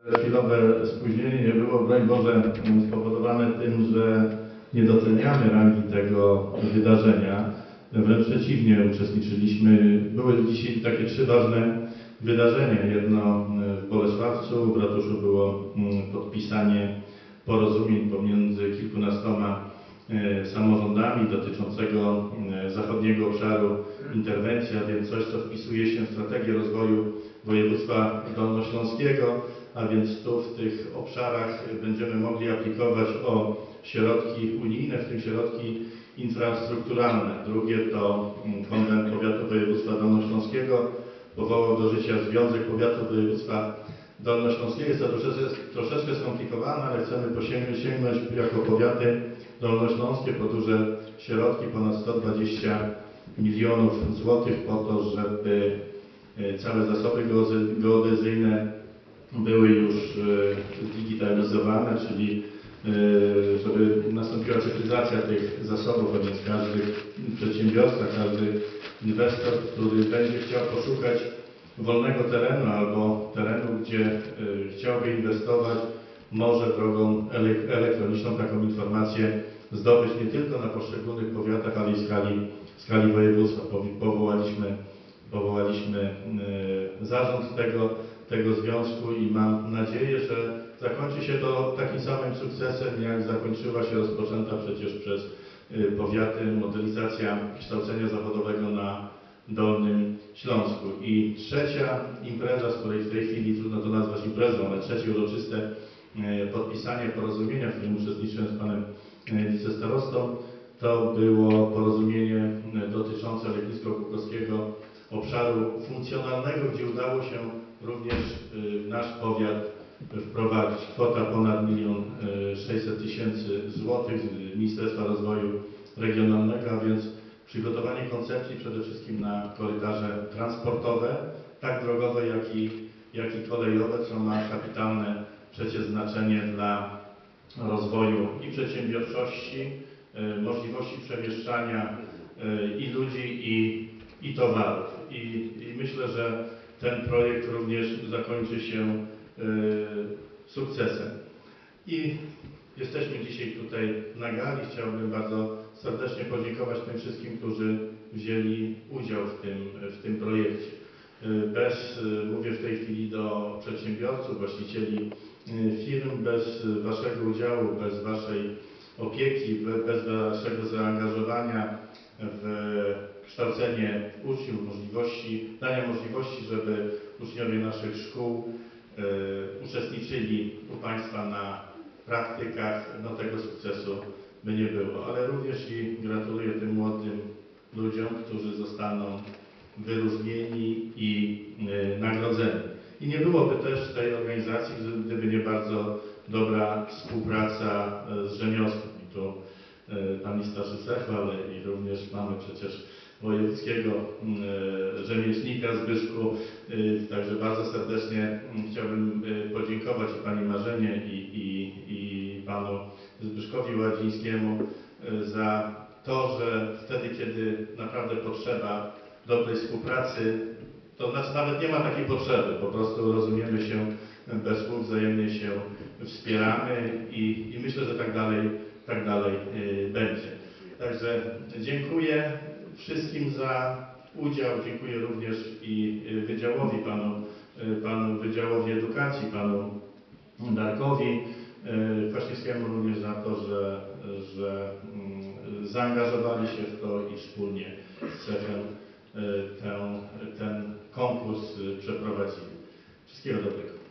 Chwilowe spóźnienie nie było, broń Boże, spowodowane tym, że nie doceniamy rangi tego wydarzenia. Wręcz przeciwnie, uczestniczyliśmy. Były dzisiaj takie 3 ważne wydarzenia. Jedno w Bolesławcu, w ratuszu było podpisanie porozumień pomiędzy kilkunastoma samorządami dotyczącego zachodniego obszaru interwencji, a więc coś, co wpisuje się w strategię rozwoju województwa dolnośląskiego, a więc tu w tych obszarach będziemy mogli aplikować o środki unijne, w tym środki infrastrukturalne. Drugie to Konwent Powiatu Województwa Dolnośląskiego powołał do życia Związek Powiatów Województwa Dolnośląskiego. Jest to troszeczkę skomplikowane, ale chcemy sięgnąć jako powiaty dolnośląskie po duże środki, ponad 120 milionów złotych po to, żeby całe zasoby geodezyjne były już zdigitalizowane, czyli żeby nastąpiła cyfryzacja tych zasobów, a więc każdy przedsiębiorca, każdy inwestor, który będzie chciał poszukać wolnego terenu albo terenu, gdzie chciałby inwestować, może drogą elektroniczną taką informację zdobyć nie tylko na poszczególnych powiatach, ale i w skali województwa. Powołaliśmy zarząd tego związku i mam nadzieję, że zakończy się to takim samym sukcesem, jak zakończyła się rozpoczęta przecież przez powiaty modelizacja kształcenia zawodowego na Dolnym Śląsku. I trzecia impreza, z której w tej chwili trudno to nazwać imprezą, ale trzecie uroczyste podpisanie porozumienia, w którym uczestniczyłem z panem wicestarostą, to było porozumienie dotyczące Legnicko-Bukowskiego obszaru funkcjonalnego, gdzie udało się również nasz powiat wprowadzić. Kwota ponad 1 600 000 złotych z Ministerstwa Rozwoju Regionalnego, a więc przygotowanie koncepcji przede wszystkim na korytarze transportowe, tak drogowe, jak i kolejowe, co ma kapitalne przecież znaczenie dla rozwoju i przedsiębiorczości, możliwości przemieszczania i ludzi, i towarów. I myślę, że ten projekt również zakończy się sukcesem. I jesteśmy dzisiaj tutaj na gali. Chciałbym bardzo serdecznie podziękować tym wszystkim, którzy wzięli udział w tym projekcie. Mówię w tej chwili do przedsiębiorców, właścicieli firm, bez waszego udziału, bez waszej opieki, bez waszego zaangażowania w kształcenie uczniów, dania możliwości, żeby uczniowie naszych szkół uczestniczyli u państwa na praktykach, no tego sukcesu by nie było. Ale również i gratuluję tym młodym ludziom, którzy zostaną wyróżnieni i nagrodzeni. I nie byłoby też tej organizacji, gdyby nie bardzo dobra współpraca z rzemiosłem. I tu pan starszy Sechwal i również mamy przecież wojewódzkiego rzemieślnika Zbyszku. Także bardzo serdecznie chciałbym podziękować i pani Marzenie i panu Zbyszkowi Ładzińskiemu za to, że wtedy, kiedy naprawdę potrzeba dobrej współpracy, to znaczy nawet nie ma takiej potrzeby, po prostu rozumiemy się bez słów, wzajemnie się wspieramy i myślę, że tak dalej będzie. Także dziękuję wszystkim za udział, dziękuję również i wydziałowi, panu Wydziałowi Edukacji, panu Darkowi Kwaśniewskiemu również za to, że zaangażowali się w to i wspólnie z cechem ten konkurs przeprowadzili. Wszystkiego dobrego.